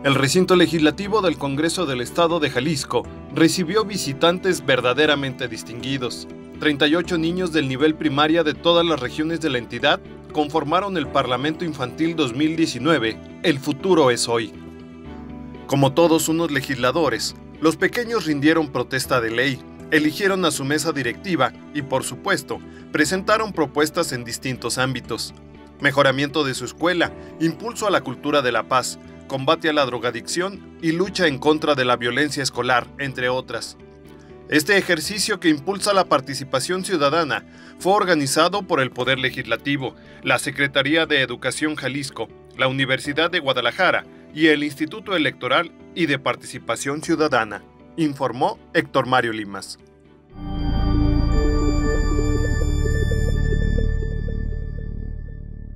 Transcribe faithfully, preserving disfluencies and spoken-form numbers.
El recinto legislativo del Congreso del Estado de Jalisco recibió visitantes verdaderamente distinguidos. treinta y ocho niños del nivel primaria de todas las regiones de la entidad conformaron el Parlamento Infantil dos mil diecinueve, El futuro es hoy. Como todos unos legisladores, los pequeños rindieron protesta de ley, eligieron a su mesa directiva y, por supuesto, presentaron propuestas en distintos ámbitos. Mejoramiento de su escuela, impulso a la cultura de la paz, combate a la drogadicción y lucha en contra de la violencia escolar, entre otras. Este ejercicio que impulsa la participación ciudadana fue organizado por el Poder Legislativo, la Secretaría de Educación Jalisco, la Universidad de Guadalajara y el Instituto Electoral y de Participación Ciudadana, informó Héctor Mario Limas.